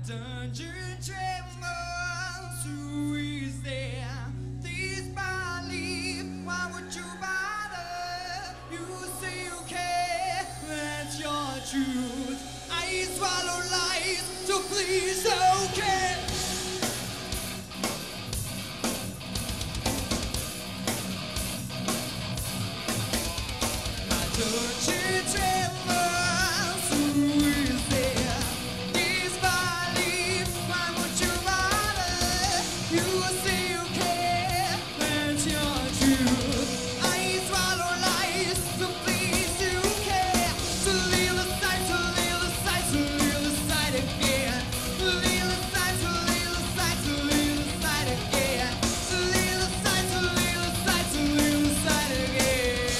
dungeon trembles, who is there? Disbelief, why would you bother? You say you care, that's your truth. I swallow lies, so please don't care. My dungeon trembles, who is there? Disbelief, why would you bother? You say you care, that's your truth. I swallow lies, so please do care. So leave aside, so leave aside, so leave aside again. Leave aside, so leave aside, so leave aside again. So leave aside, so leave aside, so leave aside again.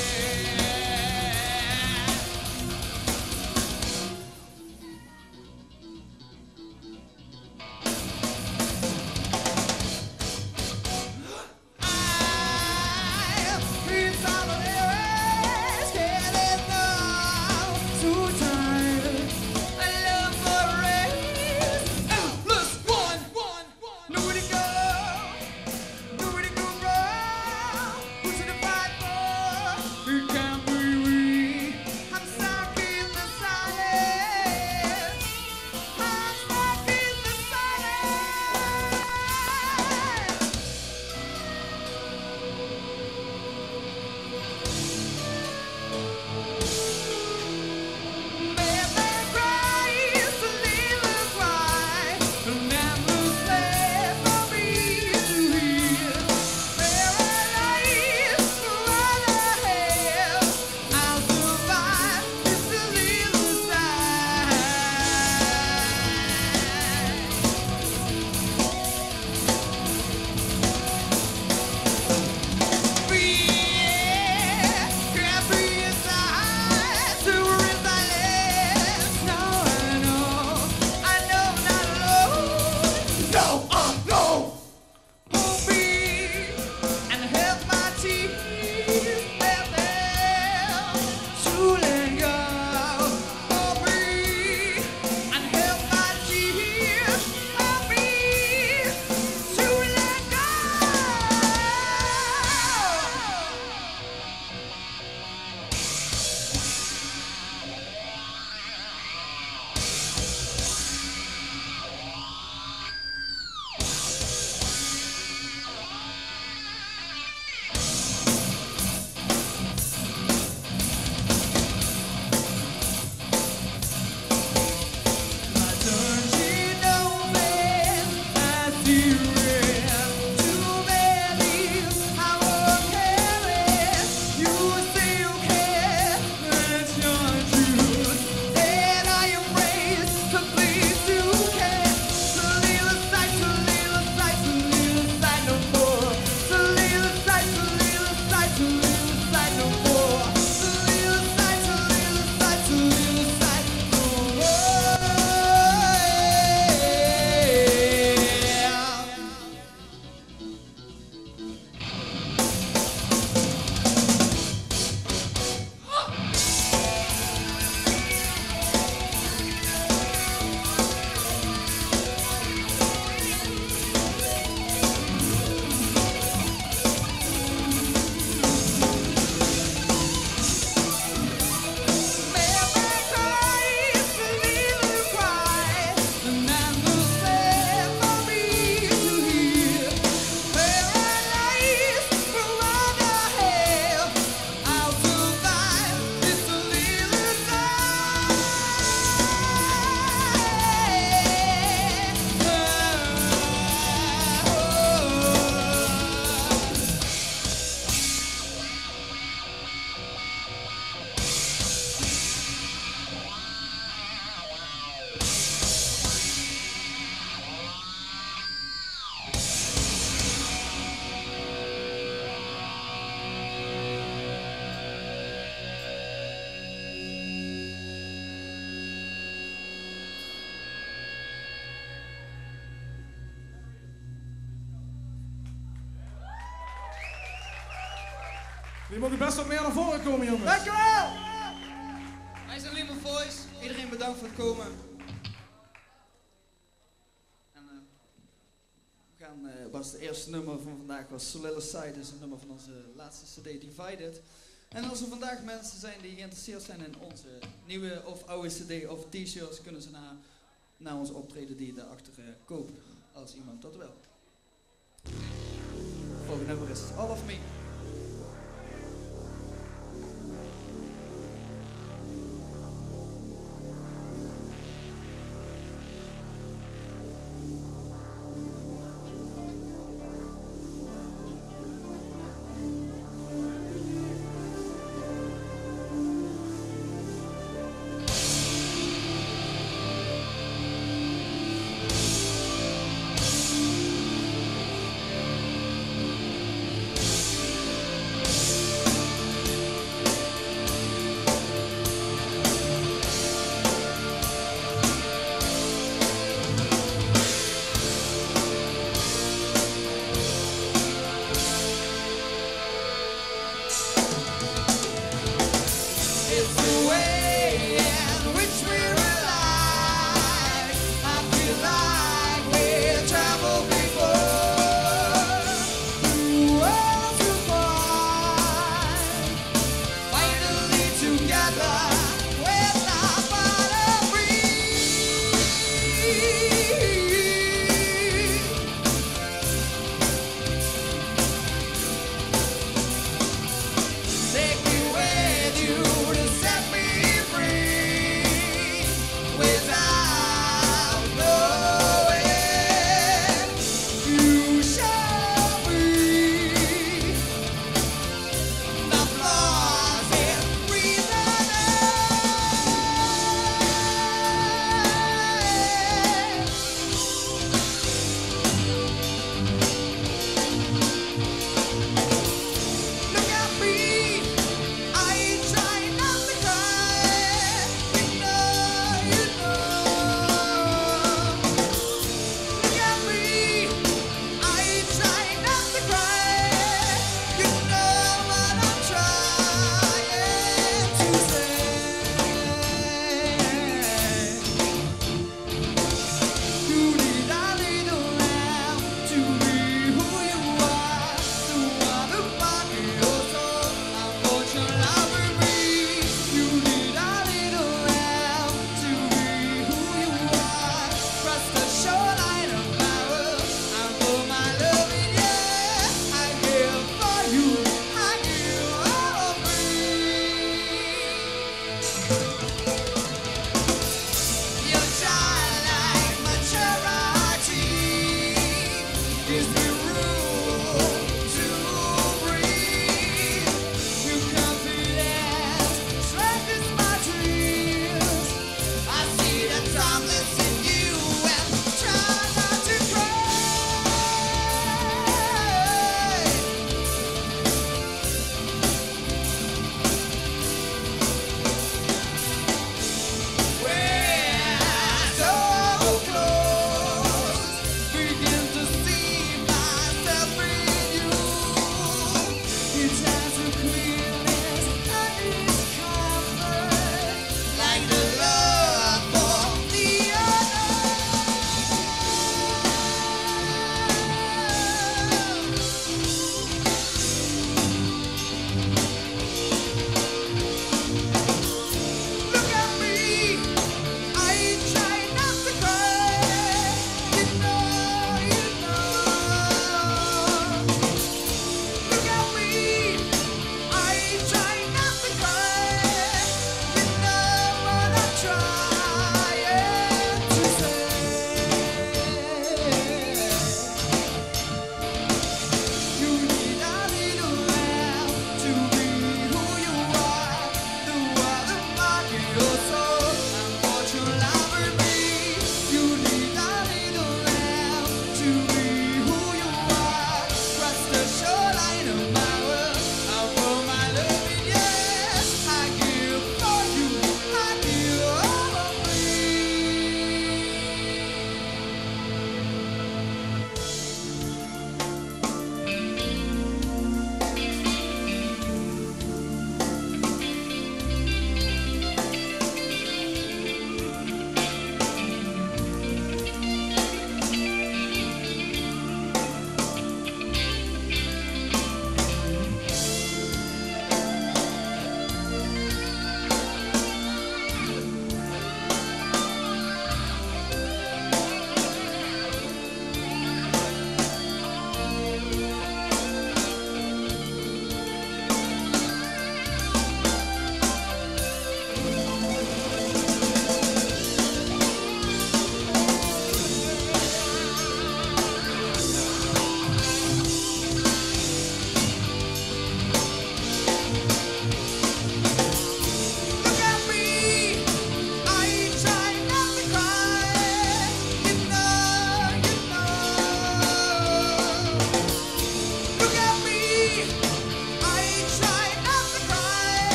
Je mag best wat meer naar voren komen, jongens. Dankjewel! Wij zijn Lemur Voice. Iedereen bedankt voor het komen. gedaan was het eerste nummer van vandaag was Solilocide, dus een nummer van onze laatste CD Divided. En als er vandaag mensen zijn die geïnteresseerd zijn in onze nieuwe of oude CD of t-shirts, kunnen ze na ons optreden die daarachter kopen, als iemand dat wil. Volgende nummer is All of Me.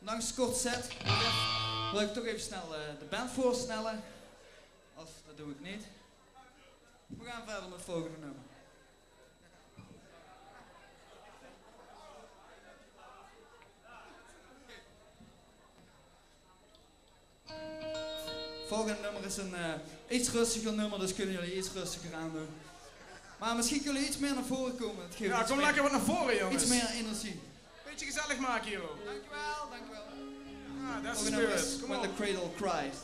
Langs kort set wil ik toch even snel de band voorstellen. Of dat doe ik niet. We gaan verder met het volgende nummer. Volgende nummer is een iets rustiger nummer, dus kunnen jullie iets rustiger aan doen. Maar misschien kunnen jullie iets meer naar voren komen. Het geeft Ja, iets kom meer, lekker wat naar voren, jongens. iets meer energie. Beetje gezellig maken hier ook. Dankjewel, dankjewel. Ah, that's the Volgende nummer spirit. is Kom When the op. Cradle Cries.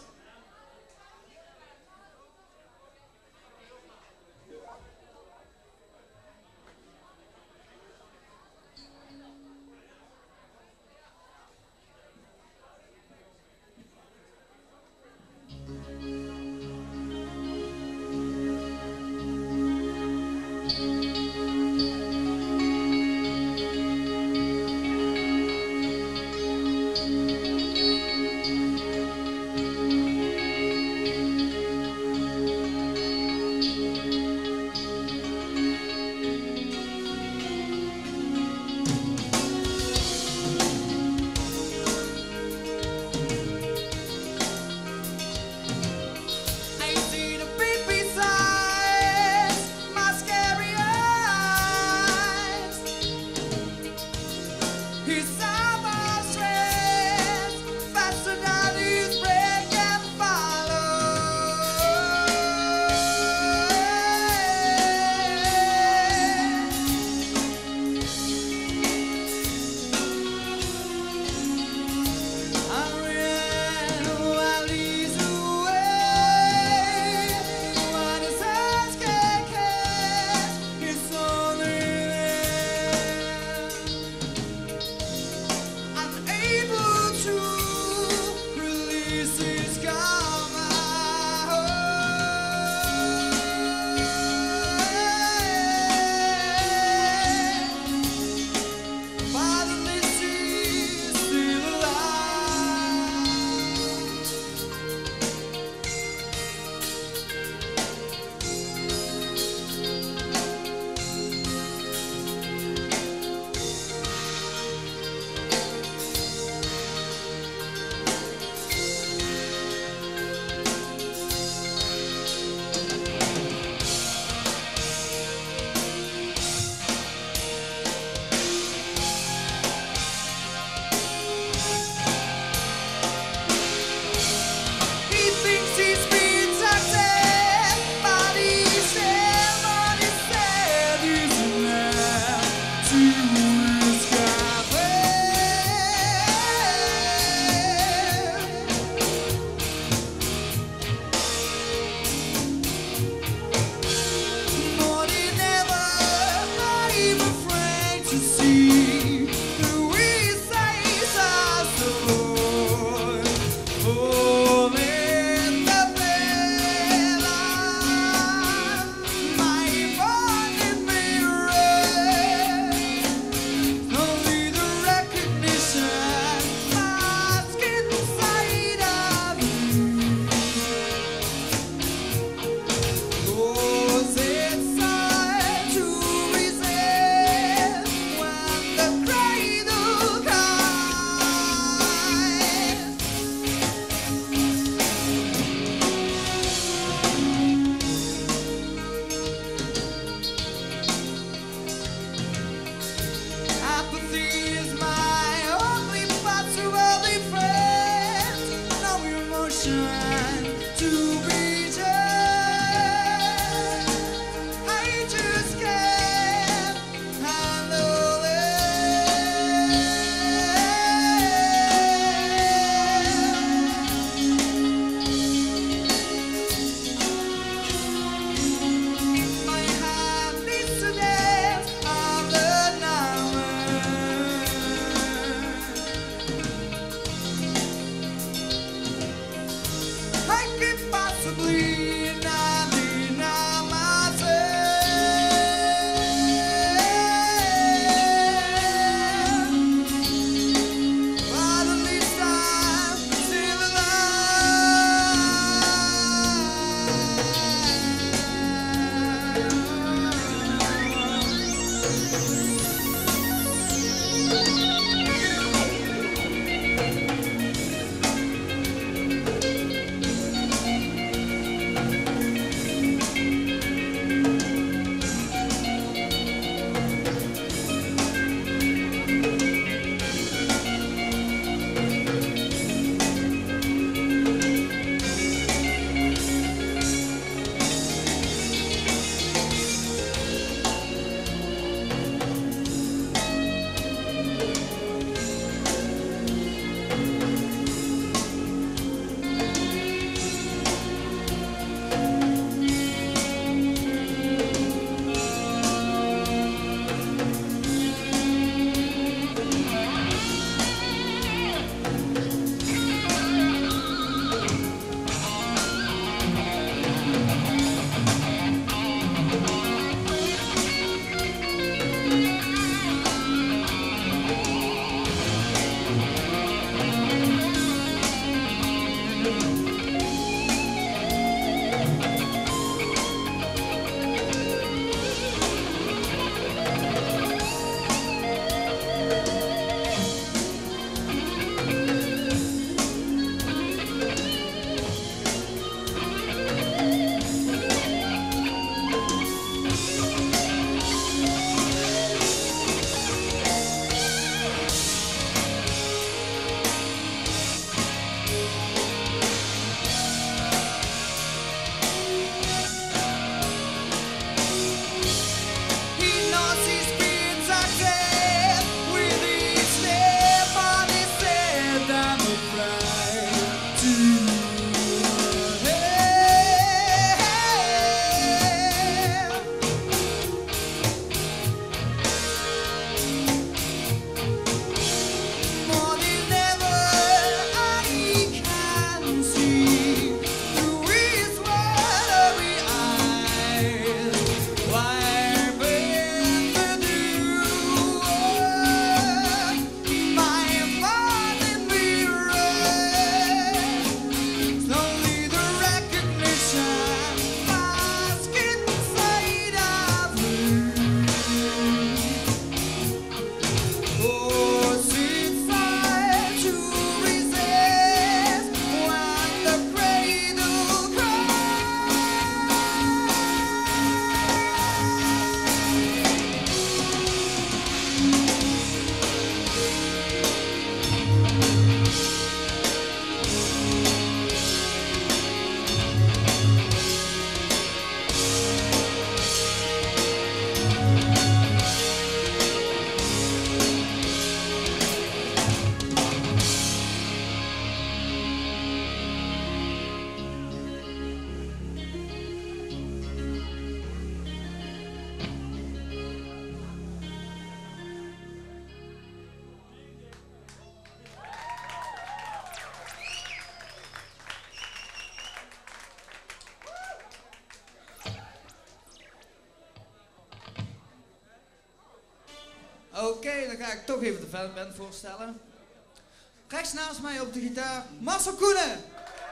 Oké, dan ga ik toch even de band voorstellen. Rechts naast mij op de gitaar, Marcel Coenen.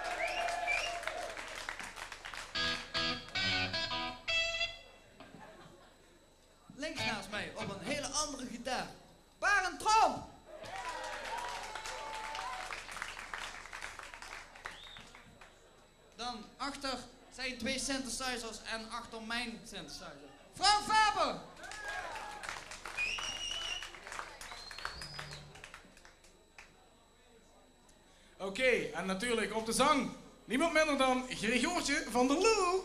Links naast mij op een hele andere gitaar, Barend Tromp. Dan achter zijn 2 synthesizers en achter mijn synthesizer, Franck Faber. Oké, en natuurlijk op de zang. Niemand minder dan Gregoortje van der Loo.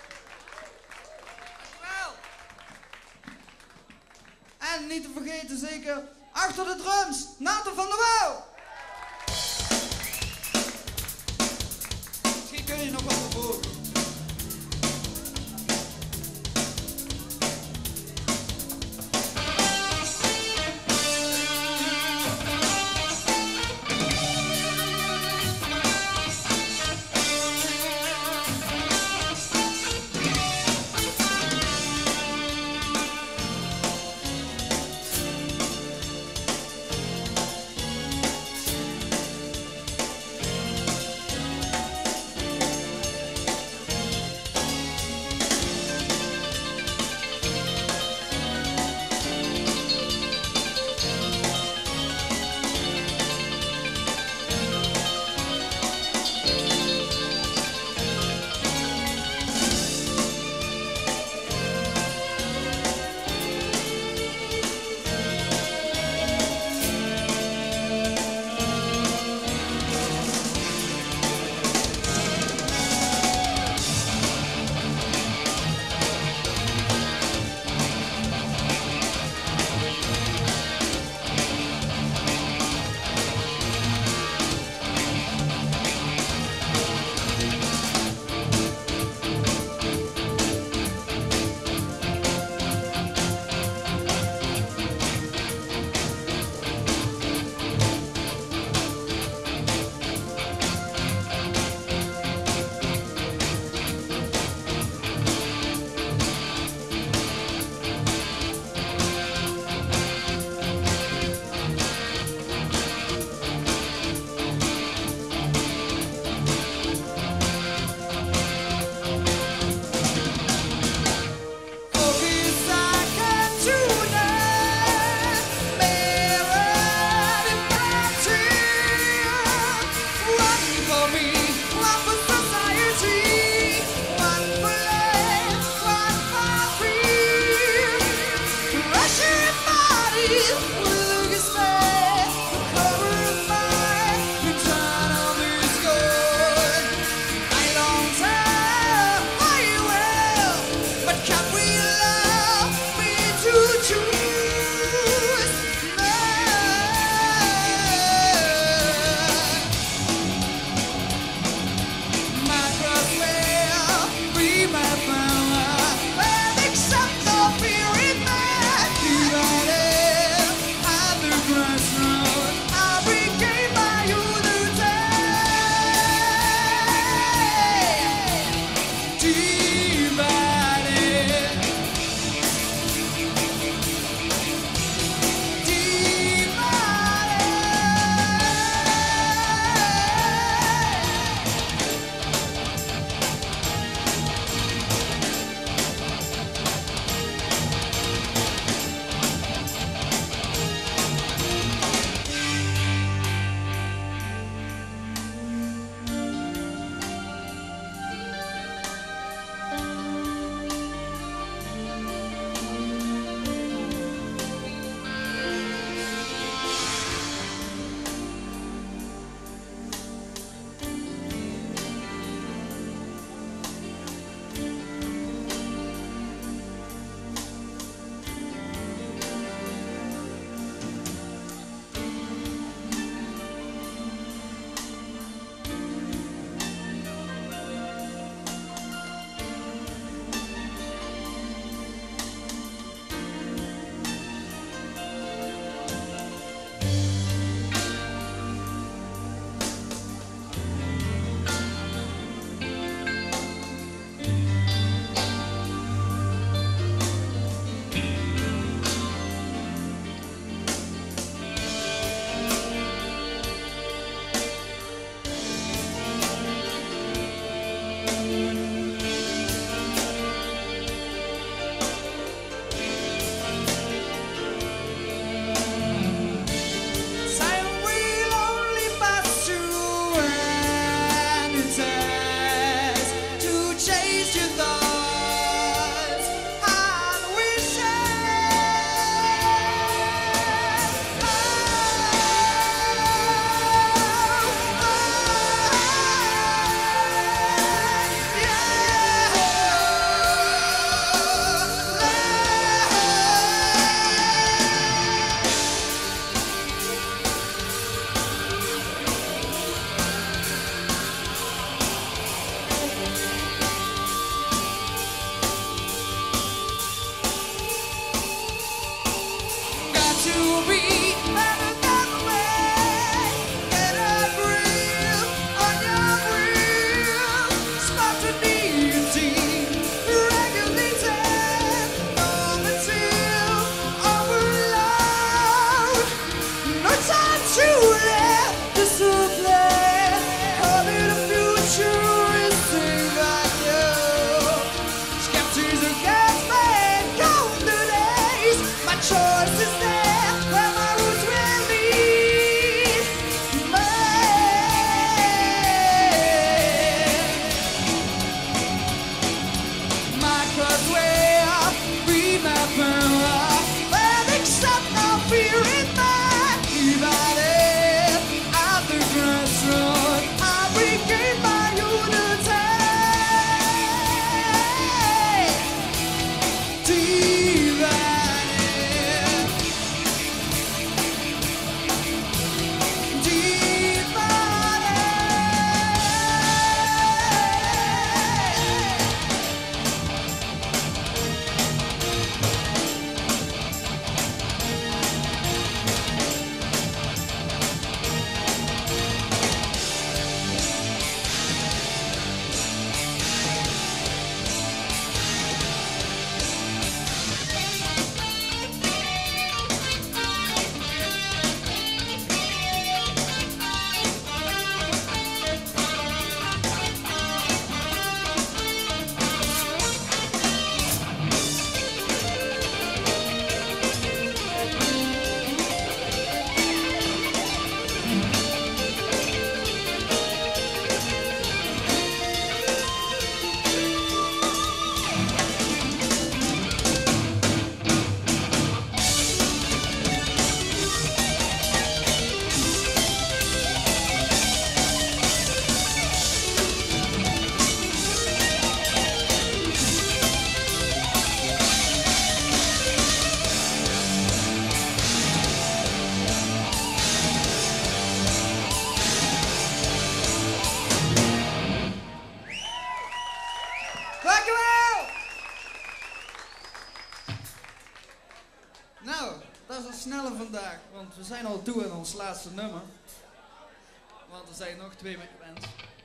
Dankjewel. En niet te vergeten zeker, achter de drums, Nathan van der Wouw. Misschien kun je nog wat vervolgen. to be better than me. Get a grip on your grill. Spontaneity, regulated, normative, overload. No time to let discipline. Call it a futuristic value. Skeptics against me, golden days. My choice is there where my roots will lead me. My crossway, remember, but accept no fear in my divided. At the crossroad, I regain my unity. Divided. Dankjewel! Nou, dat is een snelle vandaag, want we zijn al toe aan ons laatste nummer. Want er zijn nog 2 bands.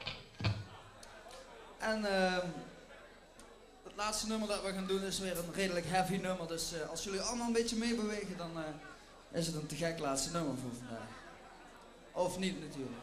En het laatste nummer dat we gaan doen is weer een redelijk heavy nummer. Dus als jullie allemaal een beetje meebewegen, dan is het een te gek laatste nummer voor vandaag. Of niet natuurlijk.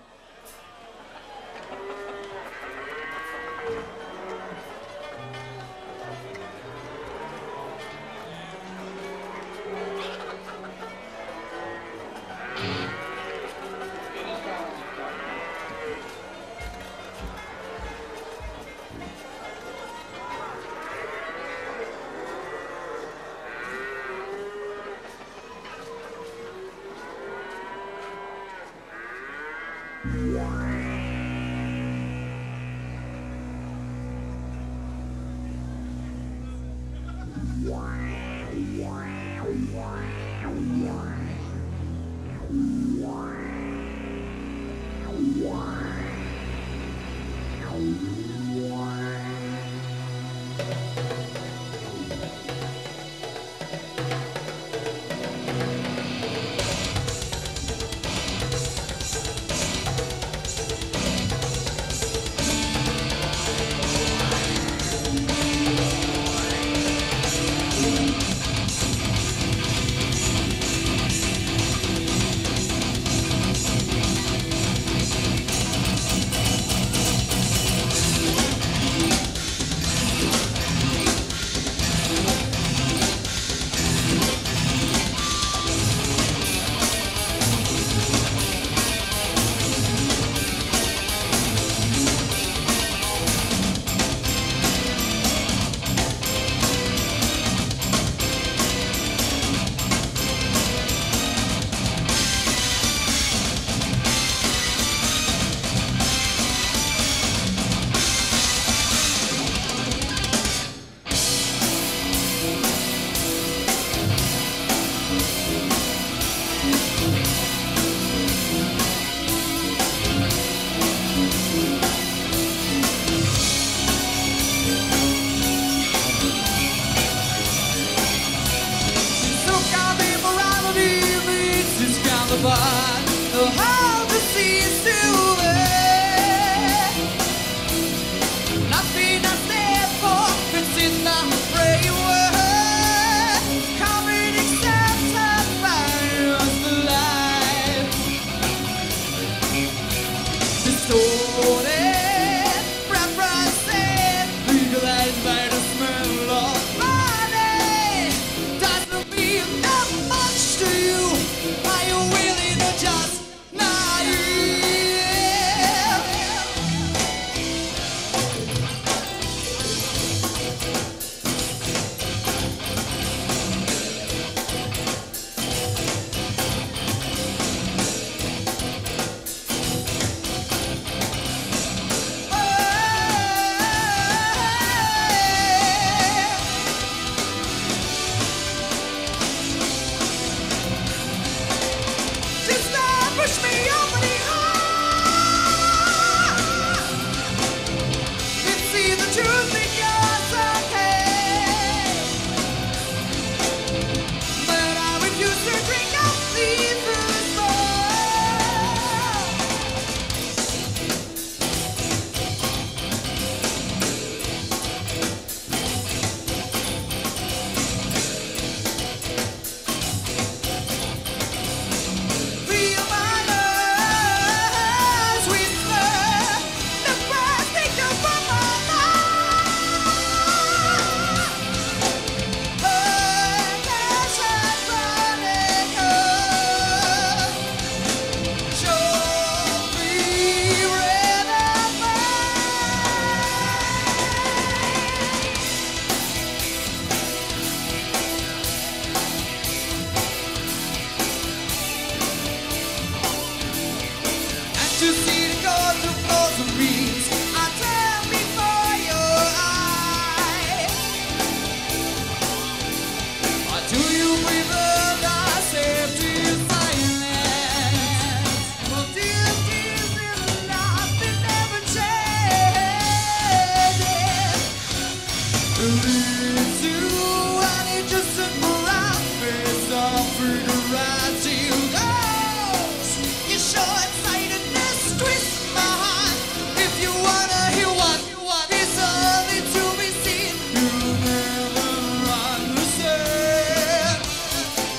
preserve our safety silence. Well, these little lives, they never change. Leads to any distant mirage, face off through the ride till goes. Your short-sightedness twists my heart. If you wanna hear what is only to be seen, you never understand.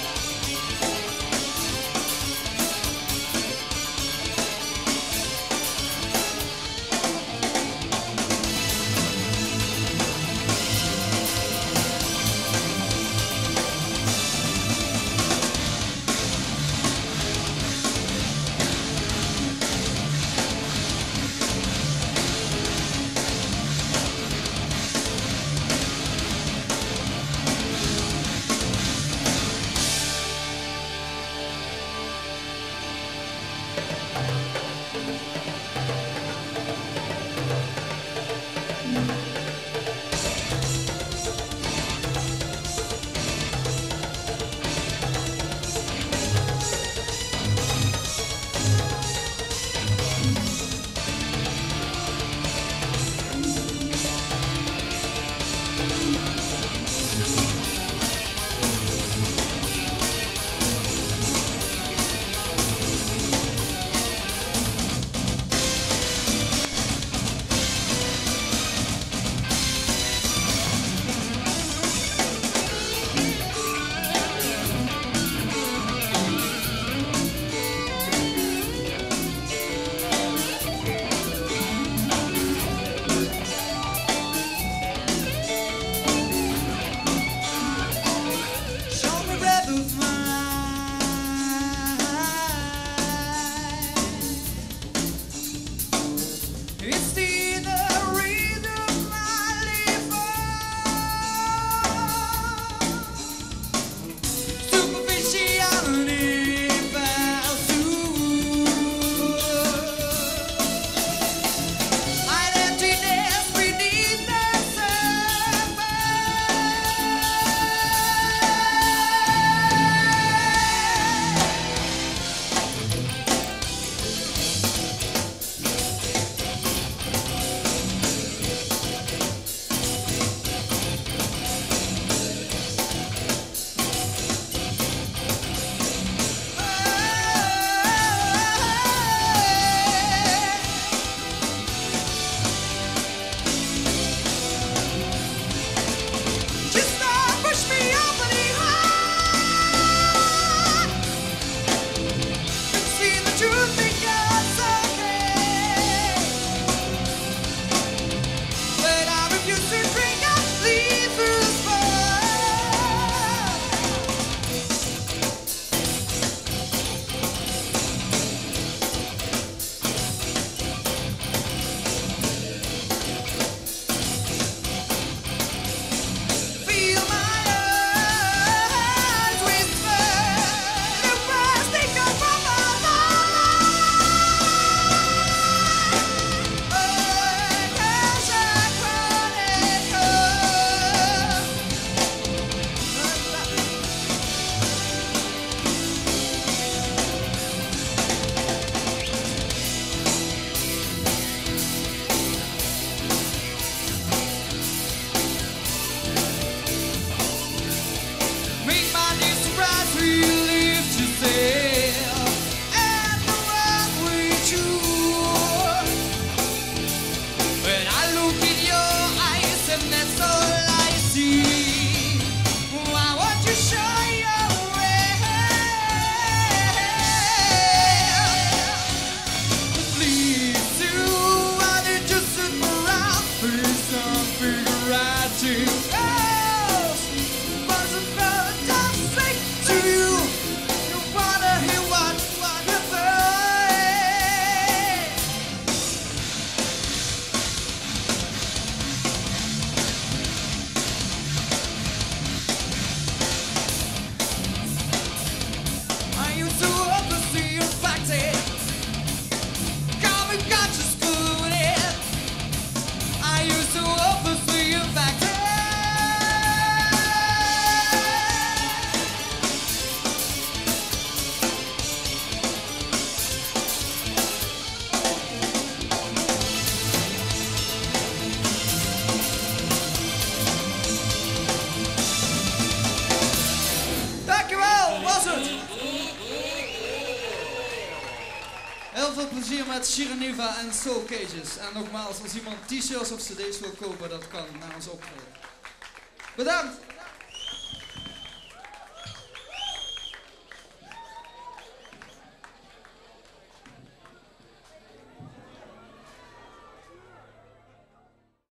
Heel veel plezier met Shiraneva en Soul Cages. En nogmaals, als iemand t-shirts of cd's wil kopen, dat kan na ons optreden. Bedankt!